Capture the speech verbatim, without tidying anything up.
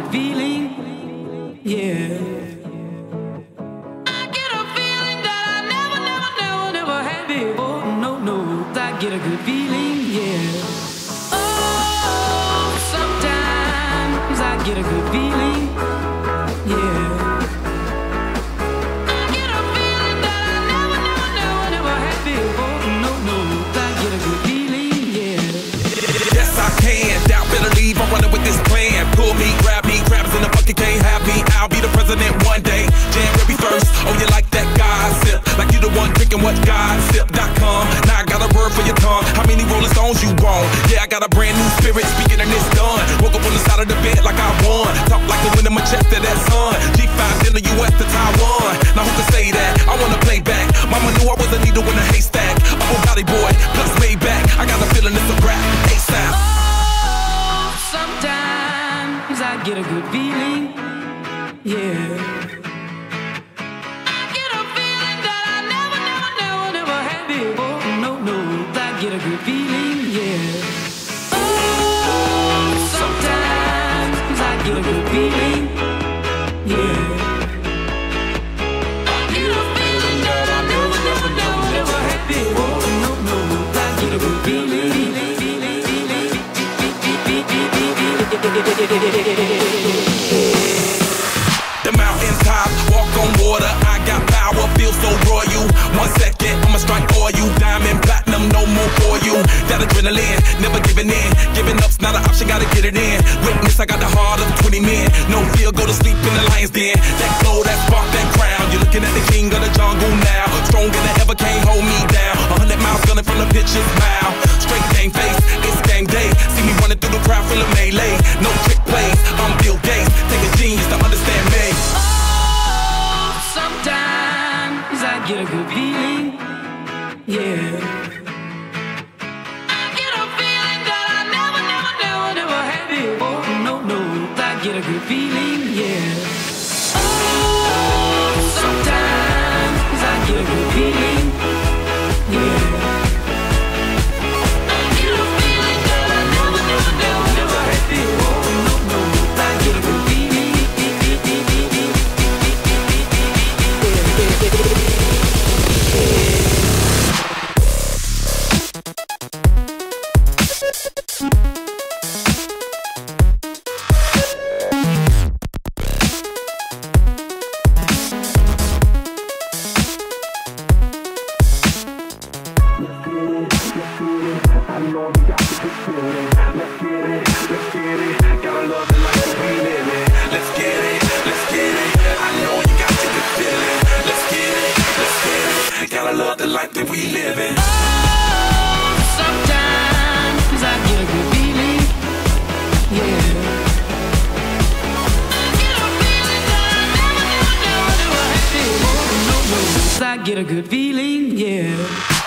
good feeling, yeah. I get a feeling that I never, never, never, never had before. No, no, I get a good feeling, yeah. Oh, sometimes I get a good feeling, yeah. I get a feeling that I never, never, never, never had before. No, no, I get a good feeling, yeah. Yes, I can. Doubt, better leave. I'm running with this plan. Pull me, grab me, crabs in the bucket can't have me. I'll be the president one day. January first. Oh, you like that gossip? Like you the one drinking what gossip dot com. Now I got a word for your tongue. How many Rolling Stones you want? Yeah, I got a brand new spirit speaking and it's done. Woke up on the side of the bed like I won. Talk like the wind in my chest to that sun. G five in the U S to Taiwan. Now who can say that? I wanna play back. Mama knew I was a needle in a haystack. I'm a body boy, plus Maybach. I got a feeling it's a rap. ASAP. Oh, sometimes I get a good feeling, yeah. I get a feeling that I never, never, never, never had before. No, no, I get a good feeling, yeah. Oh, sometimes I get a good feeling, yeah. I get a feeling that I never, never, never, never had before. No, no, I get a good feeling. The mountain top, walk on water. I got power, feel so royal. One second, I'ma strike for you. Diamond, platinum, no more for you. That adrenaline, never giving in. Giving up's not an option, gotta get it in. Witness, I got the heart of twenty men. No fear, go to sleep in the lion's den. That glow, that spark, that crown. You're looking at the king of the jungle now. Stronger than ever, can't hold me down. A hundred miles gunning from the pitcher's mouth. Straight game face, it's game day. See me running through the crowd full of melee. No trick plays, I'm Bill Gates. Take a genius to understand me. Oh, sometimes I get a good feeling, yeah. I get a feeling that I never, never, never, never had before. No, no, I get a good feeling, yeah. Oh, sometimes I get a good feeling, yeah. I get a feeling that I never, never, never, never had before. No, no, I get a good feeling. Life that we live in. Oh, sometimes I get a good feeling, yeah. I get a feeling that I never, never, never, never had before. No, no, I get a good feeling, yeah.